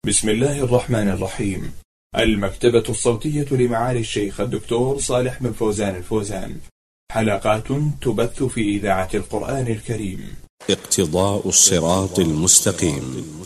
بسم الله الرحمن الرحيم. المكتبة الصوتية لمعالي الشيخ الدكتور صالح بن فوزان الفوزان. حلقات تبث في إذاعة القرآن الكريم. اقتضاء الصراط المستقيم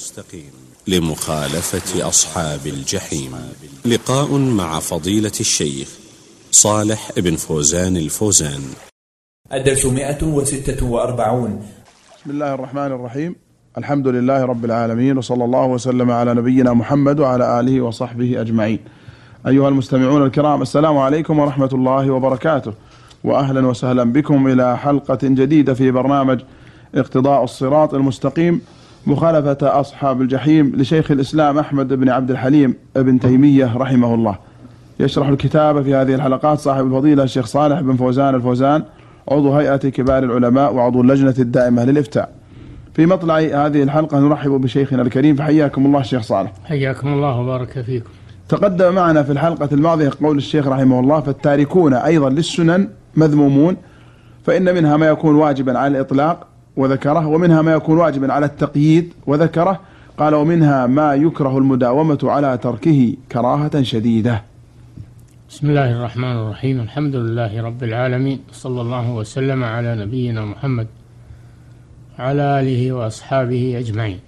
لمخالفة أصحاب الجحيم. لقاء مع فضيلة الشيخ صالح بن فوزان الفوزان. الدرس 146. بسم الله الرحمن الرحيم. الحمد لله رب العالمين، وصلى الله وسلم على نبينا محمد وعلى آله وصحبه أجمعين. أيها المستمعون الكرام، السلام عليكم ورحمة الله وبركاته، وأهلا وسهلا بكم إلى حلقة جديدة في برنامج اقتضاء الصراط المستقيم مخالفة أصحاب الجحيم لشيخ الإسلام أحمد بن عبد الحليم ابن تيمية رحمه الله. يشرح الكتاب في هذه الحلقات صاحب الفضيلة الشيخ صالح بن فوزان الفوزان، عضو هيئة كبار العلماء وعضو اللجنة الدائمة للإفتاء. في مطلع هذه الحلقة نرحب بشيخنا الكريم، فحياكم الله الشيخ صالح. حياكم الله وبارك فيكم. تقدم معنا في الحلقة الماضية قول الشيخ رحمه الله: فالتاركون أيضا للسنن مذمومون، فإن منها ما يكون واجبا على الإطلاق وذكره، ومنها ما يكون واجبا على التقييد وذكره. قال: ومنها ما يكره المداومة على تركه كراهة شديدة. بسم الله الرحمن الرحيم. الحمد لله رب العالمين، صلى الله وسلم على نبينا محمد على آله وأصحابه أجمعين.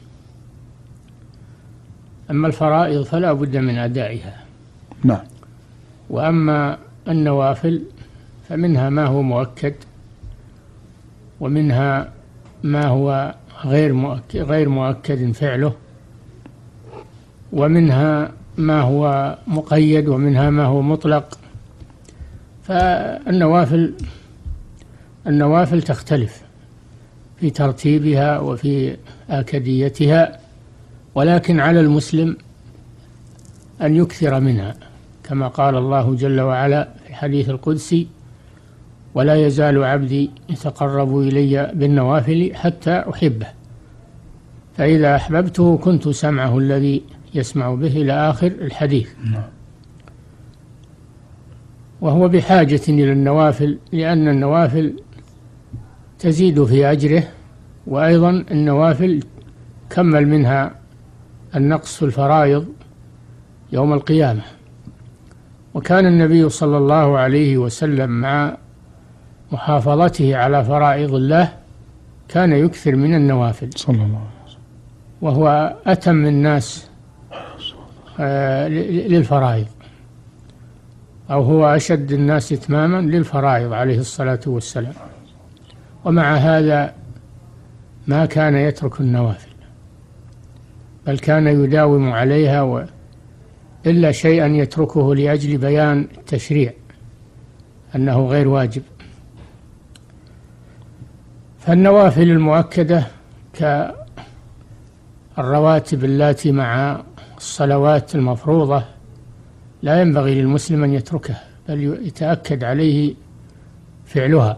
أما الفرائض فلا بد من أدائها، نعم. وأما النوافل فمنها ما هو مؤكد، ومنها ما هو غير مؤكد فعله، ومنها ما هو مقيد، ومنها ما هو مطلق. فالنوافل تختلف في ترتيبها وفي آكديتها، ولكن على المسلم أن يكثر منها، كما قال الله جل وعلا في الحديث القدسي: ولا يزال عبدي يتقرب إلي بالنوافل حتى أحبه، فإذا أحببته كنت سمعه الذي يسمع به إلى آخر الحديث. وهو بحاجة إلى النوافل، لأن النوافل تزيد في أجره، وأيضا النوافل كمل منها النقص في الفرائض يوم القيامة. وكان النبي صلى الله عليه وسلم مع محافظته على فرائض الله كان يكثر من النوافل صلى الله عليه وسلم، وهو أتم الناس للفرائض، أو هو أشد الناس إتماما للفرائض عليه الصلاة والسلام. ومع هذا ما كان يترك النوافل، بل كان يداوم عليها، إلا شيئا يتركه لأجل بيان التشريع أنه غير واجب. فالنوافل المؤكدة كالرواتب التي مع الصلوات المفروضة لا ينبغي للمسلم أن يتركها، بل يتأكد عليه فعلها،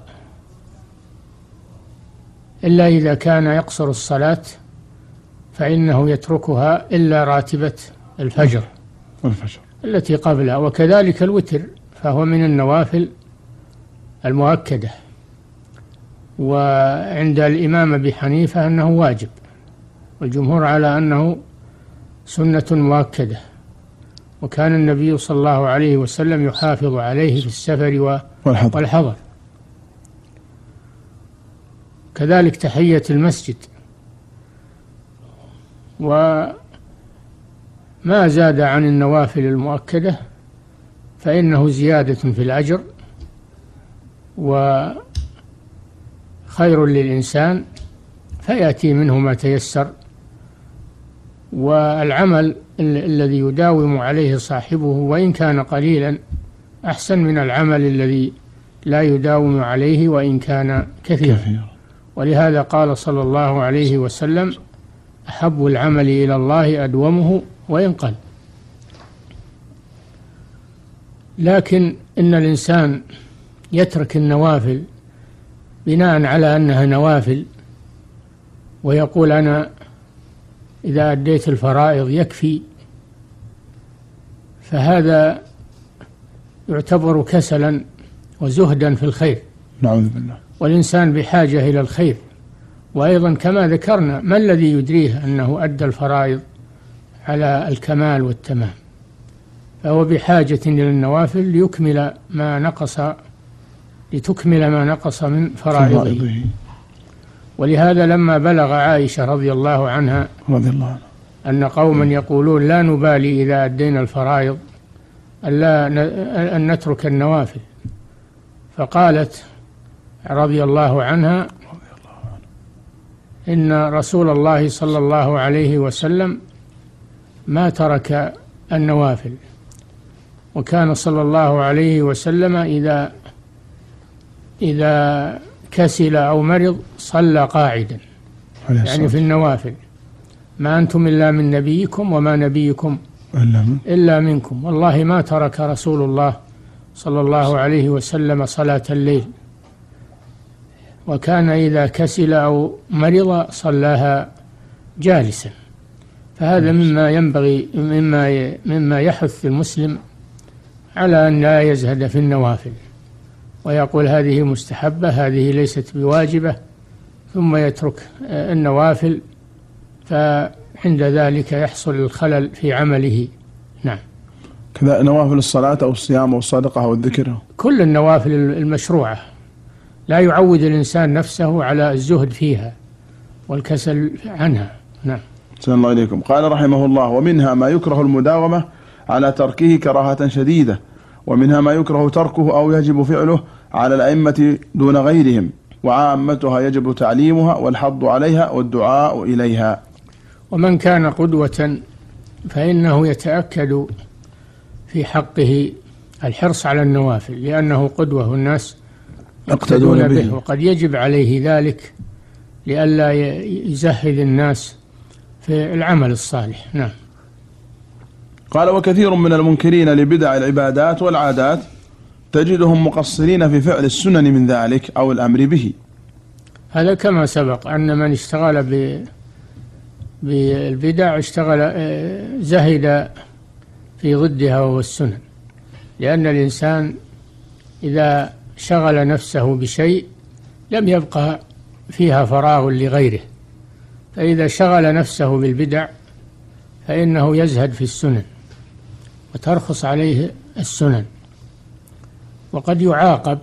إلا إذا كان يقصر الصلاة فإنه يتركها إلا راتبة الفجر التي قبلها، وكذلك الوتر فهو من النوافل المؤكدة. وعند الإمام أبي حنيفة أنه واجب، والجمهور على أنه سنة مؤكدة، وكان النبي صلى الله عليه وسلم يحافظ عليه في السفر والحضر. كذلك تحية المسجد. وما زاد عن النوافل المؤكدة فإنه زيادة في الأجر وخير للإنسان، فيأتي منه ما تيسر. والعمل الذي يداوم عليه صاحبه وإن كان قليلا أحسن من العمل الذي لا يداوم عليه وإن كان كثيرا. ولهذا قال صلى الله عليه وسلم: أحب العمل إلى الله أدومه وإن قل. لكن إن الإنسان يترك النوافل بناء على أنها نوافل، ويقول: أنا إذا أديت الفرائض يكفي، فهذا يعتبر كسلا وزهدا في الخير. نعوذ بالله. والإنسان بحاجة إلى الخير، وأيضا كما ذكرنا ما الذي يدريه أنه أدى الفرائض على الكمال والتمام، فهو بحاجة إلى النوافل لتكمل ما نقص من فرائضه. ولهذا لما بلغ عائشة رضي الله عنها أن قوما يقولون لا نبالي إذا أدينا الفرائض أن نترك النوافل، فقالت رضي الله عنها إن رسول الله صلى الله عليه وسلم ما ترك النوافل، وكان صلى الله عليه وسلم إذا كسل أو مرض صلى قاعدا، يعني في النوافل. ما أنتم إلا من نبيكم وما نبيكم إلا منكم. والله ما ترك رسول الله صلى الله عليه وسلم صلاة الليل، وكان إذا كسل أو مرض صلاها جالسا. فهذا مما ينبغي مما يحث المسلم على أن لا يزهد في النوافل، ويقول هذه مستحبة، هذه ليست بواجبة، ثم يترك النوافل، فعند ذلك يحصل الخلل في عمله. نعم. كذا نوافل الصلاة أو الصيام أو الصدقة أو الذكر، كل النوافل المشروعة، لا يعود الإنسان نفسه على الزهد فيها والكسل عنها. نعم. سلام الله عليكم. قال رحمه الله: ومنها ما يكره المداومة على تركه كراهة شديدة، ومنها ما يكره تركه أو يجب فعله على الأئمة دون غيرهم، وعامتها يجب تعليمها والحض عليها والدعاء إليها. ومن كان قدوة فإنه يتأكد في حقه الحرص على النوافل، لأنه قدوة والناس يقتدون به، وقد يجب عليه ذلك لئلا يزهد الناس في العمل الصالح. نعم. قال: وكثير من المنكرين لبدع العبادات والعادات تجدهم مقصرين في فعل السنن من ذلك أو الأمر به. هذا كما سبق أن من اشتغل بالبدع زهد في ضدها وهو السنن، لأن الإنسان إذا شغل نفسه بشيء لم يبقى فيها فراغ لغيره، فإذا شغل نفسه بالبدع فإنه يزهد في السنن وترخص عليه السنن، وقد يعاقب.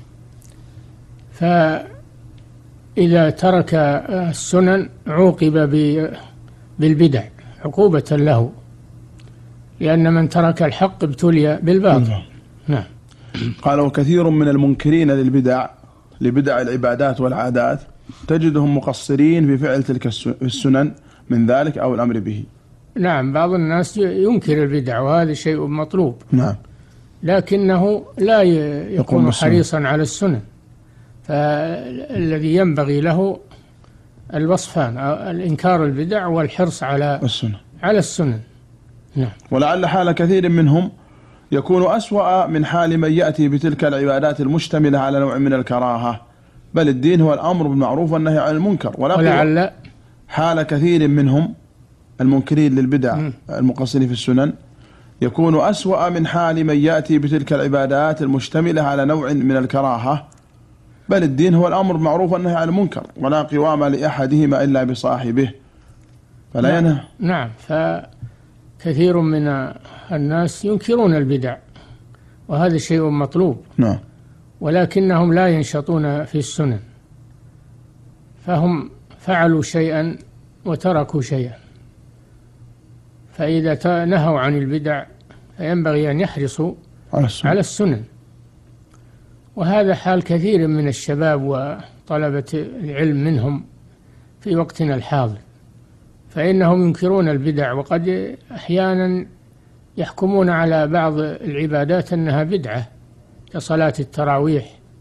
فإذا ترك السنن عوقب بالبدع عقوبة له، لأن من ترك الحق ابتلي بالباطل. نعم. قال: وكثير من المنكرين لبدع العبادات والعادات تجدهم مقصرين في فعل تلك السنن من ذلك أو الأمر به. نعم. بعض الناس ينكر البدع وهذا شيء مطلوب. نعم. لكنه لا يكون حريصا على السنن، فالذي ينبغي له الوصفان: الإنكار البدع والحرص على السنن. نعم. ولعل حال كثير منهم يكون أسوأ من حال من يأتي بتلك العبادات المشتملة على نوع من الكراهة، بل الدين هو الأمر بالمعروف والنهي عن المنكر. ولعل حال كثير منهم المنكرين للبدع المقصرين في السنن يكون أسوأ من حال من يأتي بتلك العبادات المشتملة على نوع من الكراهة، بل الدين هو الأمر بالمعروف والنهي عن المنكر، ولا قوام لأحدهما إلا بصاحبه فلا ينهى. نعم. فكثير من الناس ينكرون البدع وهذا شيء مطلوب. نعم. ولكنهم لا ينشطون في السنن، فهم فعلوا شيئا وتركوا شيئا. فإذا نهوا عن البدع فينبغي أن يحرصوا على السنن. وهذا حال كثير من الشباب وطلبة العلم منهم في وقتنا الحاضر، فإنهم ينكرون البدع، وقد أحيانا يحكمون على بعض العبادات أنها بدعة، كصلاة التراويح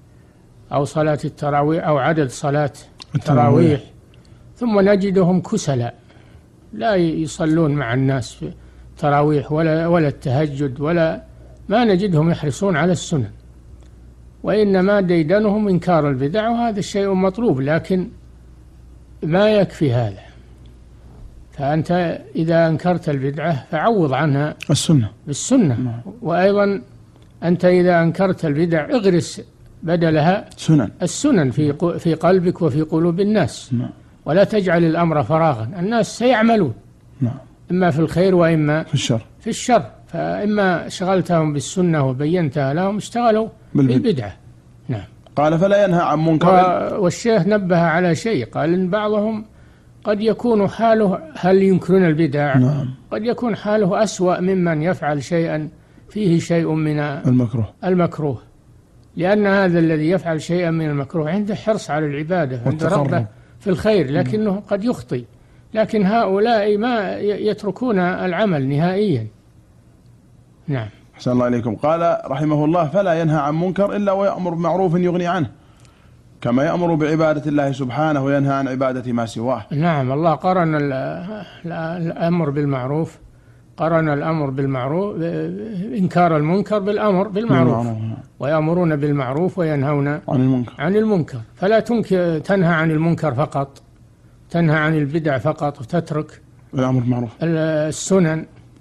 أو عدد صلاة التراويح، ثم نجدهم كسلا لا يصلون مع الناس في التراويح ولا التهجد، ولا ما نجدهم يحرصون على السنن، وإنما ديدنهم إنكار البدع، وهذا الشيء مطلوب، لكن ما يكفي هذا. فأنت إذا أنكرت البدعة فعوض عنها بالسنة. وأيضا أنت إذا أنكرت البدع اغرس بدلها السنن في قلبك وفي قلوب الناس. ولا تجعل الأمر فراغا، الناس سيعملون إما في الخير وإما في الشر. فإما شغلتهم بالسنة وبينتها لهم اشتغلوا بالبدعة. نعم. قال فلا ينهى عن منكر. والشيخ نبه على شيء، قال إن بعضهم قد يكون حاله، هل ينكرون البدع؟ نعم. قد يكون حاله أسوأ ممن يفعل شيئا فيه شيء من المكروه، لأن هذا الذي يفعل شيئا من المكروه عنده حرص على العبادة، عنده رغبة في الخير، لكنه قد يخطئ. لكن هؤلاء ما يتركون العمل نهائيا. نعم. أحسن الله إليكم. قال رحمه الله فلا ينهى عن منكر إلا ويأمر بمعروف يغني عنه، كما يأمر بعبادة الله سبحانه وينهى عن عبادة ما سواه. نعم. الله قرن الأمر بالمعروف، قرن الأمر بالمعروف، إنكار المنكر بالأمر بالمعروف. ويأمرون بالمعروف وينهون عن المنكر. فلا تنهى عن المنكر فقط، تنهى عن البدع فقط وتترك الأمر بالمعروف السنن.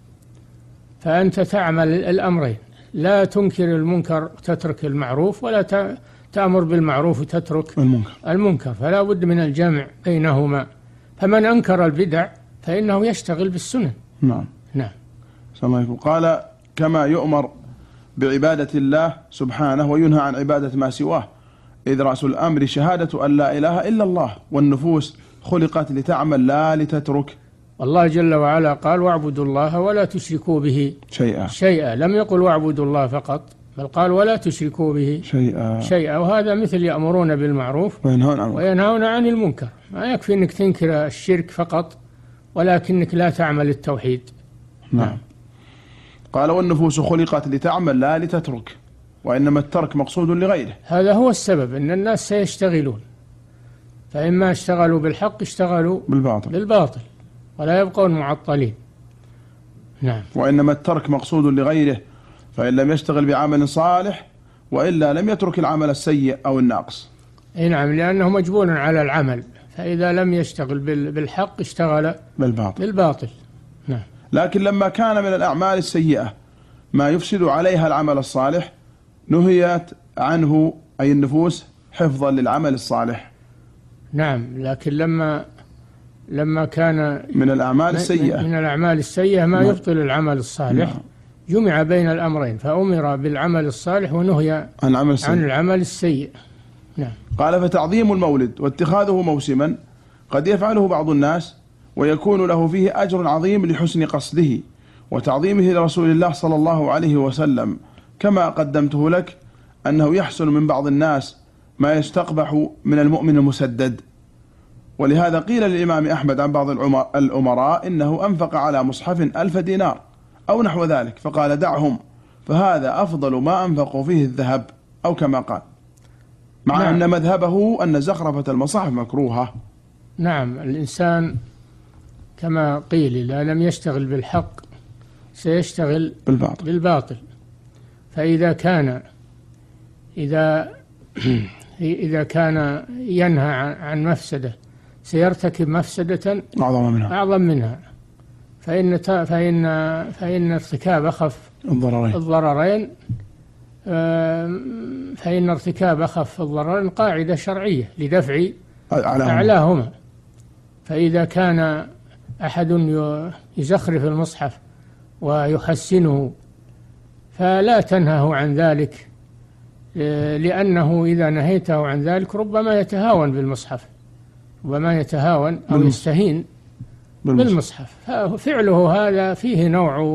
فأنت تعمل الأمرين، لا تنكر المنكر وتترك المعروف، ولا تأمر بالمعروف وتترك المنكر. فلا بد من الجمع بينهما. فمن أنكر البدع فإنه يشتغل بالسنن. نعم. نعم. صلى الله عليه وسلم. قال كما يؤمر بعبادة الله سبحانه وينهى عن عبادة ما سواه، إذ رأس الأمر شهادة أن لا إله إلا الله، والنفوس خلقت لتعمل لا لتترك. الله جل وعلا قال واعبدوا الله ولا تشركوا به شيئا. لم يقل واعبدوا الله فقط، بل قال ولا تشركوا به شيئا. وهذا مثل يأمرون بالمعروف وينهون عن المنكر. ما يكفي أنك تنكر الشرك فقط، ولكنك لا تعمل التوحيد. نعم. قال والنفوس خلقت لتعمل لا لتترك، وإنما الترك مقصود لغيره. هذا هو السبب أن الناس سيشتغلون، فإما اشتغلوا بالحق اشتغلوا بالباطل ولا يبقون معطلين. نعم. وإنما الترك مقصود لغيره، فإن لم يشتغل بعمل صالح وإلا لم يترك العمل السيء أو الناقص. أي نعم، لأنه مجبول على العمل، فإذا لم يشتغل بالحق اشتغل بالباطل. نعم. لكن لما كان من الأعمال السيئة ما يفسد عليها العمل الصالح نهيت عنه أي النفوس حفظا للعمل الصالح. نعم. لكن لما كان من الأعمال السيئة ما يبطل العمل الصالح. نعم. جمع بين الأمرين، فأمر بالعمل الصالح ونهي عن العمل السيء. نعم. قال فتعظيم المولد واتخاذه موسما قد يفعله بعض الناس ويكون له فيه أجر عظيم لحسن قصده وتعظيمه لرسول الله صلى الله عليه وسلم، كما قدمته لك أنه يحسن من بعض الناس ما يستقبح من المؤمن المسدد. ولهذا قيل للإمام أحمد عن بعض الأمراء إنه أنفق على مصحف 1000 دينار أو نحو ذلك، فقال دعهم فهذا أفضل ما أنفقوا فيه الذهب، أو كما قال، مع نعم. أن مذهبه أن زخرفة المصاحف مكروهة. نعم. الإنسان كما قيل إذا لم يشتغل بالحق سيشتغل بالباطل. فإذا كان ينهى عن مفسدة سيرتكب مفسدة أعظم منها. فإن ارتكاب أخف الضررين قاعدة شرعية لدفع أعلاهما. فإذا كان أحد يزخرف المصحف ويحسنه فلا تنهه عن ذلك، لأنه إذا نهيته عن ذلك ربما يتهاون بالمصحف، ربما يتهاون أو يستهين بالمصحف. ففعله هذا فيه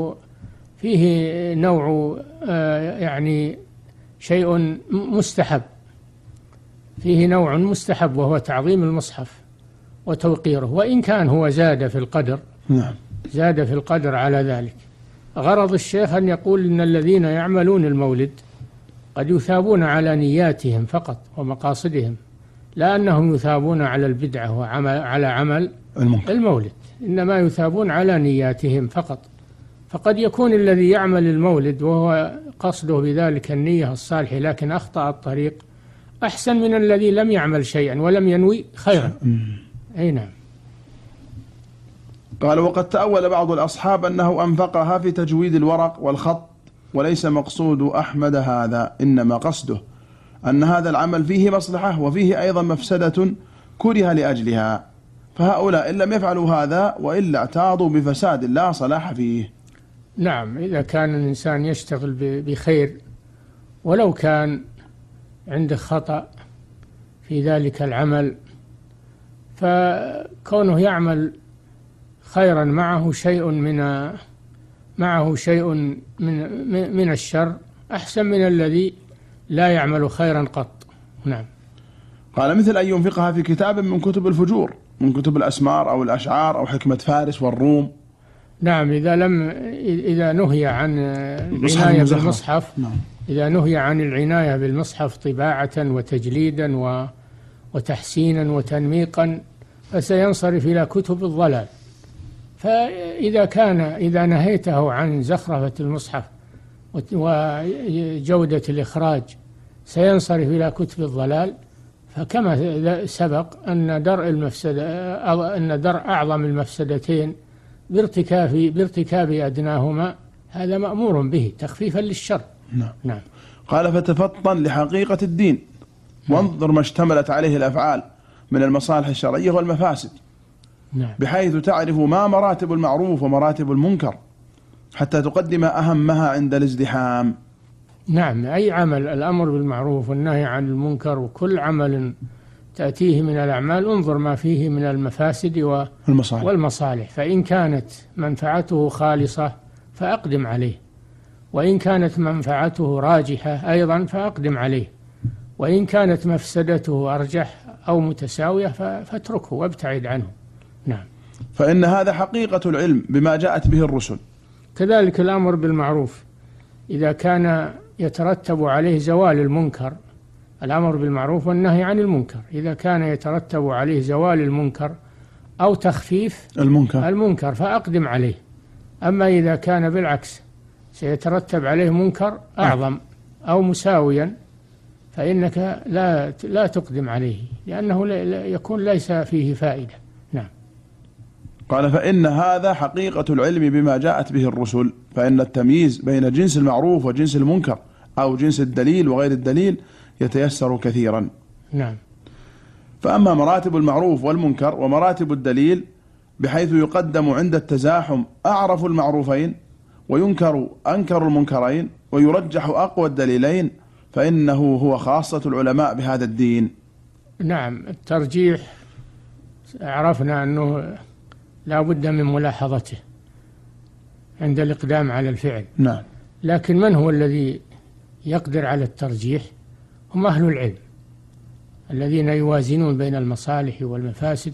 نوع يعني شيء مستحب، فيه نوع مستحب وهو تعظيم المصحف وتوقيره، وإن كان هو زاد في القدر. نعم. زاد في القدر على ذلك. غرض الشيخ أن يقول إن الذين يعملون المولد قد يثابون على نياتهم فقط ومقاصدهم، لا أنهم يثابون على البدعة وعلى عمل المولد، إنما يثابون على نياتهم فقط. فقد يكون الذي يعمل المولد وهو قصده بذلك النية الصالحة لكن أخطأ الطريق أحسن من الذي لم يعمل شيئا ولم ينوي خيرا. أي نعم. قال وقد تأول بعض الأصحاب أنه أنفقها في تجويد الورق والخط، وليس مقصود أحمد هذا، إنما قصده أن هذا العمل فيه مصلحة وفيه أيضا مفسدة كره لأجلها، فهؤلاء إن لم يفعلوا هذا وإلا اعتاضوا بفساد لا صلاح فيه. نعم، إذا كان الإنسان يشتغل بخير ولو كان عنده خطأ في ذلك العمل، فكونه يعمل خيرا معه شيء من الشر أحسن من الذي لا يعمل خيرا قط. نعم. قال مثل أن ينفقها في كتاب من كتب الفجور، من كتب الأسمار أو الأشعار أو حكمة فارس والروم. نعم، إذا نهي عن العناية بالمصحف، نعم. إذا نهي عن العناية بالمصحف طباعة وتجليدا وتحسينا وتنميقا فسينصرف إلى كتب الضلال. إذا نهيته عن زخرفة المصحف وجودة الإخراج سينصرف إلى كتب الضلال. فكما سبق أن درء أعظم المفسدتين بارتكاب أدناهما، هذا مأمور به تخفيفا للشر. نعم. قال فتفطن لحقيقة الدين وانظر ما اشتملت عليه الأفعال من المصالح الشرعية والمفاسد. نعم. بحيث تعرف ما مراتب المعروف ومراتب المنكر حتى تقدم أهمها عند الازدحام. نعم، أي عمل الأمر بالمعروف والنهي عن المنكر وكل عمل تأتيه من الأعمال انظر ما فيه من المفاسد والمصالح، فإن كانت منفعته خالصة فأقدم عليه، وإن كانت منفعته راجحة أيضا فأقدم عليه، وإن كانت مفسدته أرجح أو متساوية فاتركه وابتعد عنه. نعم. فإن هذا حقيقة العلم بما جاءت به الرسل. كذلك الأمر بالمعروف إذا كان يترتب عليه زوال المنكر، الأمر بالمعروف والنهي عن المنكر إذا كان يترتب عليه زوال المنكر أو تخفيف المنكر فأقدم عليه. أما إذا كان بالعكس سيترتب عليه منكر أعظم أو مساويا فإنك لا تقدم عليه، لأنه يكون ليس فيه فائدة. نعم. قال فإن هذا حقيقة العلم بما جاءت به الرسل، فإن التمييز بين جنس المعروف وجنس المنكر أو جنس الدليل وغير الدليل يتيسر كثيرا. نعم. فأما مراتب المعروف والمنكر ومراتب الدليل بحيث يقدم عند التزاحم أعرف المعروفين وينكر أنكر المنكرين ويرجح أقوى الدليلين، فإنه هو خاصة العلماء بهذا الدين. نعم. الترجيح عرفنا أنه لا بد من ملاحظته عند الإقدام على الفعل. نعم. لكن من هو الذي يقدر على الترجيح؟ هم أهل العلم الذين يوازنون بين المصالح والمفاسد،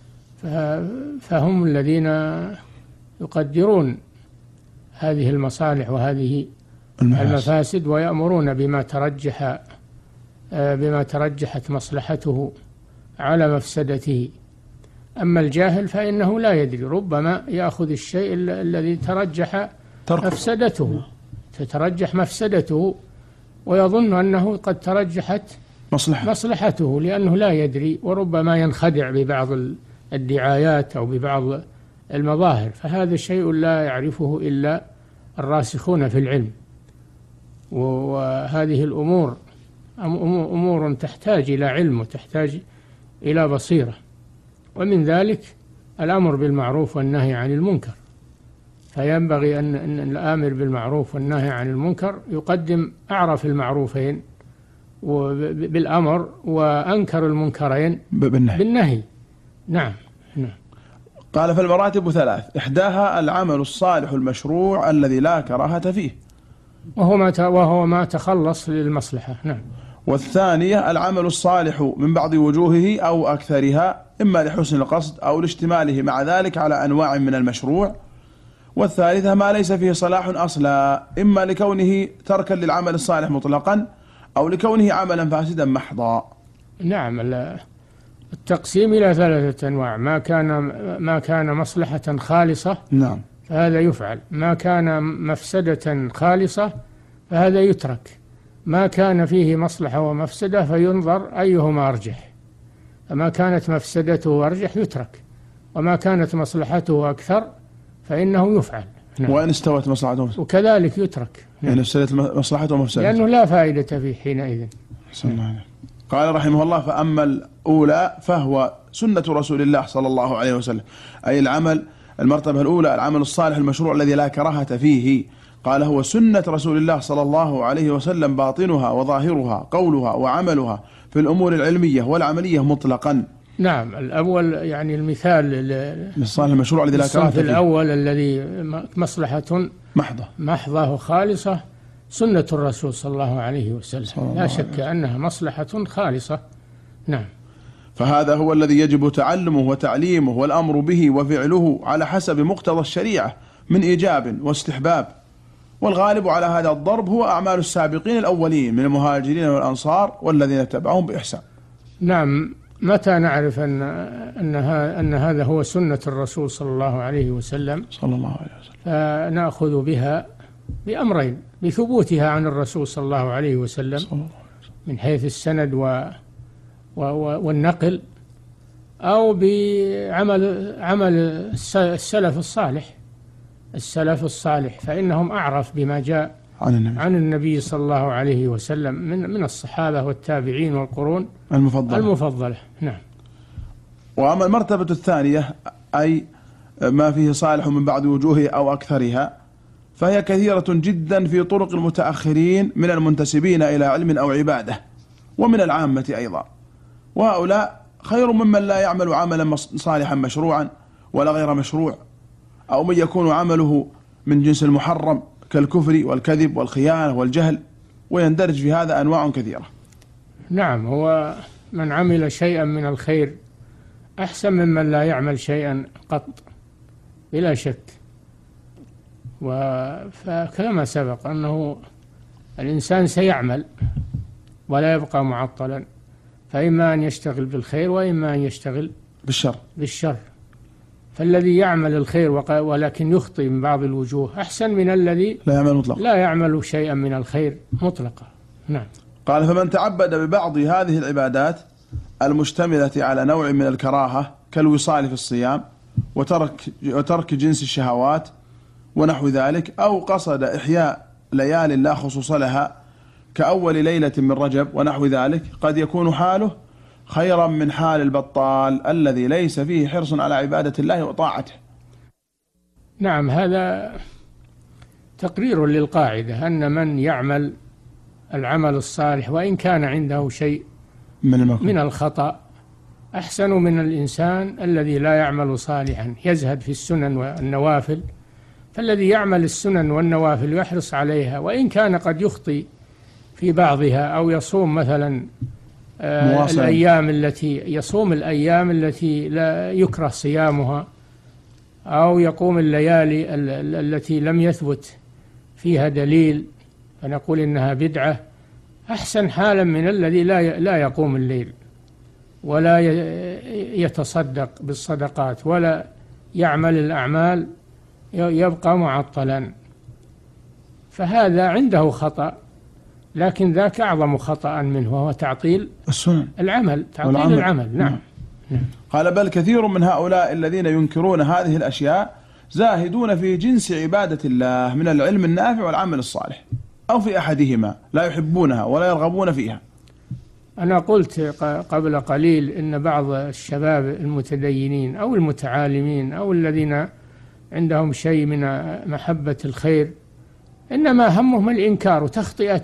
فهم الذين يقدرون هذه المصالح وهذه المفاسد ويأمرون بما ترجحت مصلحته على مفسدته. أما الجاهل فإنه لا يدري، ربما يأخذ الشيء الذي تترجح مفسدته ويظن أنه قد ترجحت مصلحته لأنه لا يدري، وربما ينخدع ببعض الدعايات أو ببعض المظاهر، فهذا شيء لا يعرفه إلا الراسخون في العلم. وهذه الأمور أمور تحتاج إلى علم وتحتاج إلى بصيرة، ومن ذلك الأمر بالمعروف والنهي عن المنكر. فينبغي أن الآمر بالمعروف والنهي عن المنكر يقدم أعرف المعروفين بالأمر وأنكر المنكرين بالنهي. نعم. قال فالمراتب ثلاث، إحداها العمل الصالح المشروع الذي لا كراهة فيه وهو ما تخلص للمصلحة. نعم. والثانية العمل الصالح من بعض وجوهه أو أكثرها، إما لحسن القصد أو لاشتماله مع ذلك على أنواع من المشروع. والثالثة ما ليس فيه صلاح أصلا، إما لكونه تركا للعمل الصالح مطلقا أو لكونه عملا فاسدا محضا. نعم. التقسيم إلى ثلاثة أنواع: ما كان مصلحة خالصة نعم فهذا يفعل، ما كان مفسدة خالصة فهذا يترك، ما كان فيه مصلحة ومفسدة فينظر أيهما أرجح، فما كانت مفسدته أرجح يترك، وما كانت مصلحته أكثر فإنه يفعل. نعم. وإن استوت مصلحته وكذلك يترك. نعم. إن استوت مصلحته ومفسدته لأنه لا فائدة فيه حينئذ. قال رحمه الله: فأما الأولى فهو سنة رسول الله صلى الله عليه وسلم، أي العمل المرتبة الأولى العمل الصالح المشروع الذي لا كراهة فيه. قال: هو سنة رسول الله صلى الله عليه وسلم باطنها وظاهرها قولها وعملها في الأمور العلمية والعملية مطلقا. نعم، الأول يعني المثال للصالح المشروع الذي لا كراهة فيه، الأول الذي مصلحة محضة وخالصة سنة الرسول صلى الله عليه وسلم، لا شك أنها مصلحة خالصة. نعم. فهذا هو الذي يجب تعلمه وتعليمه والأمر به وفعله على حسب مقتضى الشريعة من إيجاب واستحباب. والغالب على هذا الضرب هو أعمال السابقين الأولين من المهاجرين والأنصار والذين اتبعهم بإحسان. نعم. متى نعرف أن هذا هو سنة الرسول صلى الله عليه وسلم؟ فنأخذ بها بأمرين: بثبوتها عن الرسول صلى الله عليه وسلم من حيث السند والنقل، أو بعمل السلف الصالح، فإنهم أعرف بما جاء عن النبي صلى الله عليه وسلم من الصحابة والتابعين والقرون المفضلة. نعم. وأما المرتبة الثانية أي ما فيه صالح من بعض وجوهه أو أكثرها، فهي كثيرة جدا في طرق المتأخرين من المنتسبين إلى علم أو عبادة ومن العامة أيضا، وهؤلاء خير ممن لا يعمل عملا صالحا مشروعا ولا غير مشروع، أو من يكون عمله من جنس المحرم كالكفر والكذب والخيانة والجهل، ويندرج في هذا أنواع كثيرة. نعم. هو من عمل شيئا من الخير أحسن ممن لا يعمل شيئا قط بلا شك. فكما سبق أنه الإنسان سيعمل ولا يبقى معطلا، فإما أن يشتغل بالخير وإما أن يشتغل بالشر. فالذي يعمل الخير ولكن يخطئ من بعض الوجوه أحسن من الذي لا يعمل شيئا من الخير مطلقا. نعم. قال: فمن تعبد ببعض هذه العبادات المشتملة على نوع من الكراهة كالوصال في الصيام وترك جنس الشهوات ونحو ذلك، أو قصد إحياء ليال لا خصوص لها كأول ليلة من رجب ونحو ذلك، قد يكون حاله خيرا من حال البطال الذي ليس فيه حرص على عبادة الله وطاعته. نعم. هذا تقرير للقاعدة أن من يعمل العمل الصالح وإن كان عنده شيء من الخطأ أحسن من الإنسان الذي لا يعمل صالحا يزهد في السنن والنوافل. فالذي يعمل السنن والنوافل ويحرص عليها وإن كان قد يخطئ في بعضها، أو يصوم مثلا الأيام التي لا يكره صيامها، أو يقوم الليالي التي لم يثبت فيها دليل فنقول إنها بدعة، أحسن حالا من الذي لا يقوم الليل ولا يتصدق بالصدقات ولا يعمل الأعمال، يبقى معطلا. فهذا عنده خطأ، لكن ذاك أعظم خطأ منه، وهو تعطيل العمل. نعم. قال: بل كثير من هؤلاء الذين ينكرون هذه الأشياء زاهدون في جنس عبادة الله من العلم النافع والعمل الصالح، أو في أحدهما لا يحبونها ولا يرغبون فيها. أنا قلت قبل قليل إن بعض الشباب المتدينين أو المتعالمين أو الذين عندهم شيء من محبة الخير إنما همهم الإنكار وتخطئة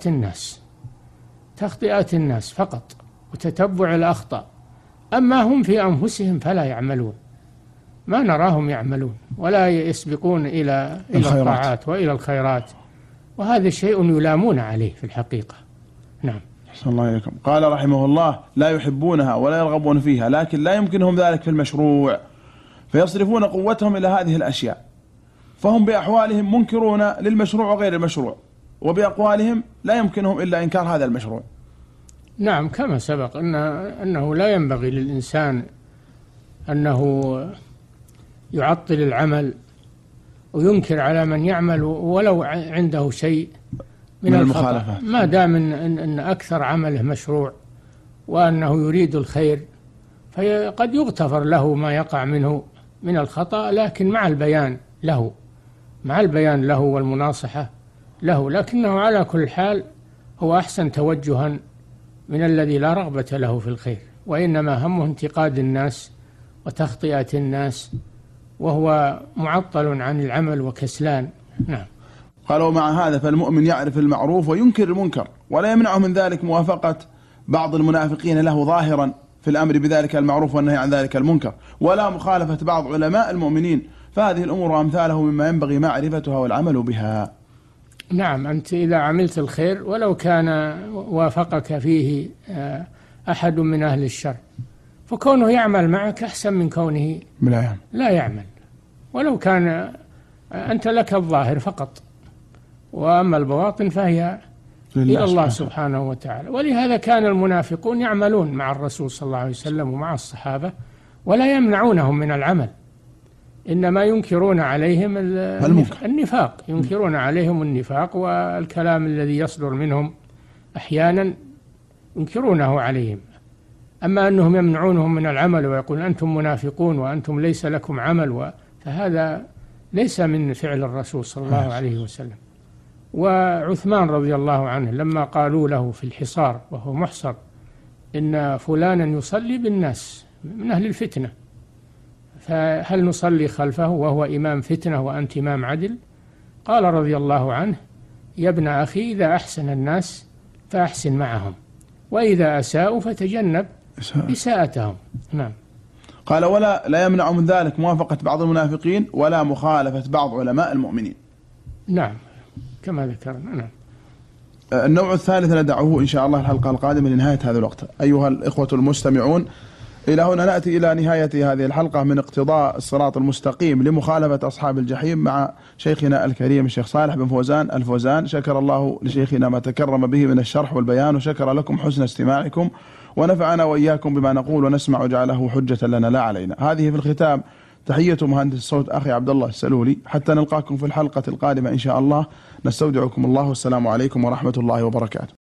الناس فقط وتتبع الأخطاء، أما هم في أنفسهم فلا يعملون، ما نراهم يعملون ولا يسبقون إلى الطاعات وإلى الخيرات، وهذا شيء يلامون عليه في الحقيقة. نعم. أحسن الله إليكم. قال رحمه الله: لا يحبونها ولا يرغبون فيها، لكن لا يمكنهم ذلك في المشروع، فيصرفون قوتهم إلى هذه الأشياء، فهم بأحوالهم منكرون للمشروع وغير المشروع، وبأقوالهم لا يمكنهم إلا إنكار هذا المشروع. نعم. كما سبق أنه لا ينبغي للإنسان أنه يعطل العمل وينكر على من يعمل ولو عنده شيء من الخطأ، ما دام أن أكثر عمله مشروع وأنه يريد الخير، فقد يغتفر له ما يقع منه من الخطأ، لكن مع البيان له والمناصحة له، لكنه على كل حال هو أحسن توجها من الذي لا رغبة له في الخير، وإنما همه انتقاد الناس وتخطئة الناس، وهو معطل عن العمل وكسلان. نعم. قالوا مع هذا فالمؤمن يعرف المعروف وينكر المنكر، ولا يمنعه من ذلك موافقة بعض المنافقين له ظاهرا في الأمر بذلك المعروف والنهي عن ذلك المنكر، ولا مخالفة بعض علماء المؤمنين، فهذه الأمور وأمثاله مما ينبغي معرفتها والعمل بها. نعم، أنت إذا عملت الخير ولو كان وافقك فيه أحد من أهل الشر، فكونه يعمل معك أحسن من كونه لا يعمل، ولو كان أنت لك الظاهر فقط، وأما البواطن فهي إلى الله سبحانه وتعالى. ولهذا كان المنافقون يعملون مع الرسول صلى الله عليه وسلم ومع الصحابة ولا يمنعونهم من العمل، إنما ينكرون عليهم النفاق، ينكرون عليهم النفاق والكلام الذي يصدر منهم أحيانا ينكرونه عليهم. أما أنهم يمنعونهم من العمل ويقولون أنتم منافقون وأنتم ليس لكم عمل، فهذا ليس من فعل الرسول صلى الله عليه وسلم. وعثمان رضي الله عنه لما قالوا له في الحصار وهو محصر إن فلانا يصلي بالناس من أهل الفتنة، فهل نصلي خلفه وهو إمام فتنة وأنت إمام عدل؟ قال رضي الله عنه: يا ابن أخي، إذا أحسن الناس فأحسن معهم، وإذا أساءوا فتجنب إساءتهم. نعم. قال: ولا لا يمنع من ذلك موافقة بعض المنافقين ولا مخالفة بعض علماء المؤمنين. نعم، كما ذكرنا. نعم. النوع الثالث ندعه إن شاء الله الحلقة القادمة لنهاية هذا الوقت. أيها الإخوة المستمعون، إلى هنا نأتي إلى نهاية هذه الحلقة من اقتضاء الصراط المستقيم لمخالفة أصحاب الجحيم مع شيخنا الكريم الشيخ صالح بن فوزان الفوزان. شكر الله لشيخنا ما تكرم به من الشرح والبيان، وشكر لكم حسن استماعكم، ونفعنا وإياكم بما نقول ونسمع وجعله حجة لنا لا علينا. هذه في الختام تحية مهندس الصوت أخي عبد الله السلولي، حتى نلقاكم في الحلقة القادمة إن شاء الله. نستودعكم الله، والسلام عليكم ورحمة الله وبركاته.